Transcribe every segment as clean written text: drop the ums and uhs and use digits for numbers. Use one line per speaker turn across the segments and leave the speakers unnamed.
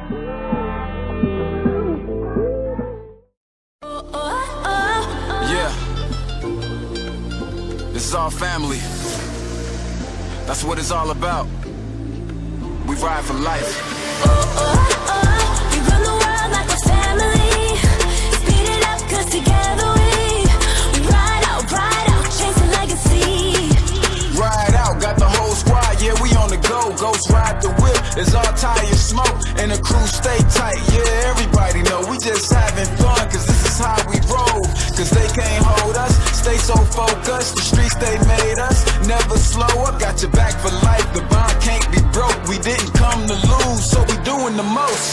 Yeah, this is our family. That's what it's all about. We ride for life.
We run the world like a family. Speed it up, 'cause together we ride out, chasing legacy.
Ride out, got the whole squad, yeah, we on the go. Ghost ride the whip, it's all tires smoke, and the crew stay tight, yeah, everybody know. We just having fun, 'cause this is how we roll. 'Cause they can't hold us, stay so focused. The streets, they made us, never slow up. Got your back for life, the bond can't be broke. We didn't come to lose, so we doing the most.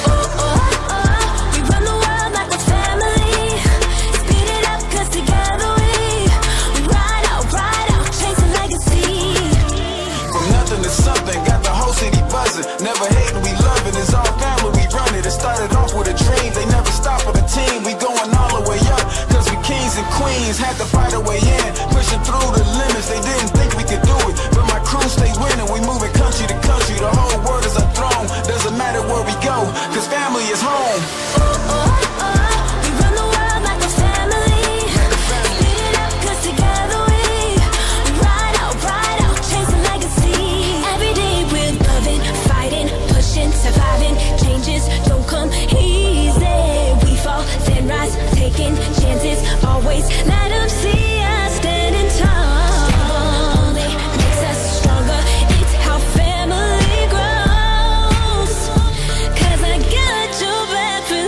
We run the world like a family. Speed it up, 'cause together we ride out, chasing legacy.
From nothing to something, got the whole city buzzing. Never hating, we loving, it's all family, we run it. It started off with a dream, they never stop with a team. We going all the way up, 'cause we kings and queens. Had to fight our way in, pushing through the limits. They didn't think we could do it, but my crew stay winning. We moving country to country, the whole world is our throne. Doesn't matter where we go, 'cause family is home.
We run the world like a family. Speed it up, 'cause together we ride out, chasing legacy. Every day we're loving, fighting, pushing, surviving. Changes don't come easy. We fall, then rise, taking chances. Always let them see us standing tall. Only makes us stronger. It's how family grows. 'Cause I got your back for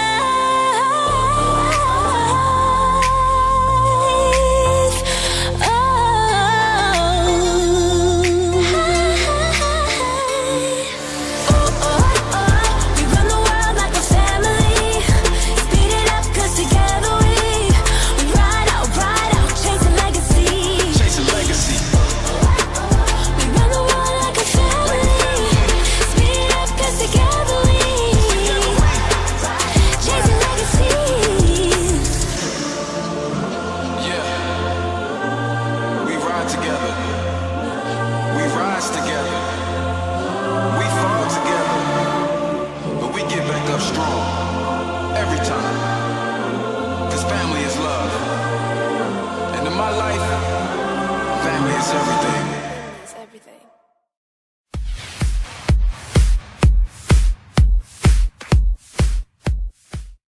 life. We run the world like a family. Speed it up, 'cause together we ride out, chasing legacy.
Chasing legacy.
We run the world like a family. Speed it up, 'cause together we chasing legacy.
Yeah, we ride together, we rise together, we fall together, but we get back up strong, every time, 'cause family is love, and in my life, family is everything.